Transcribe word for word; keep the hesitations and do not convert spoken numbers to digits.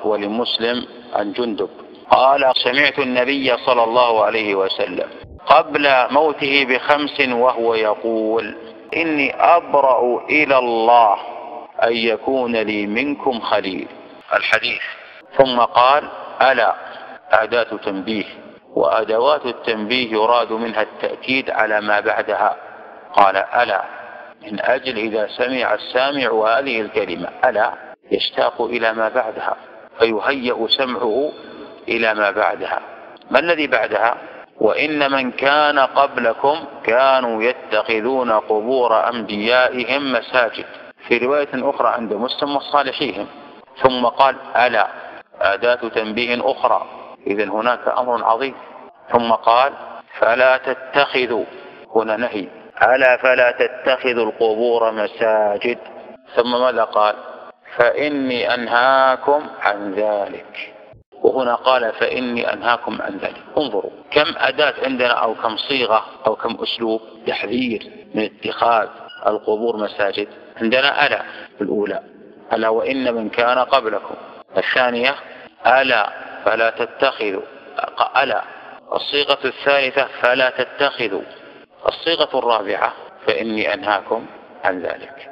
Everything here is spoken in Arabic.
ولمسلم عن جندب قال سمعت النبي صلى الله عليه وسلم قبل موته بخمس وهو يقول إني أبرأ إلى الله أن يكون لي منكم خليل الحديث. ثم قال ألا أداة تنبيه، وأدوات التنبيه يراد منها التأكيد على ما بعدها. قال ألا من أجل إذا سمع السامع هذه الكلمة ألا يشتاق إلى ما بعدها فيهيأ سمعه إلى ما بعدها. ما الذي بعدها؟ وإن من كان قبلكم كانوا يتخذون قبور أنبيائهم مساجد، في رواية أخرى عند مسلم وصالحيهم. ثم قال ألا أداة تنبيه أخرى، إذن هناك أمر عظيم. ثم قال فلا تتخذوا، هنا نهي، ألا فلا تتخذوا القبور مساجد. ثم ماذا قال؟ فإني أنهاكم عن ذلك، وهنا قال فإني أنهاكم عن ذلك. انظروا كم أداة عندنا أو كم صيغة أو كم أسلوب تحذير من اتخاذ القبور مساجد. عندنا ألا الأولى، ألا وإن من كان قبلكم. الثانية ألا فلا تتخذوا، ألا. الصيغة الثالثة فلا تتخذوا. الصيغة الرابعة فإني أنهاكم عن ذلك.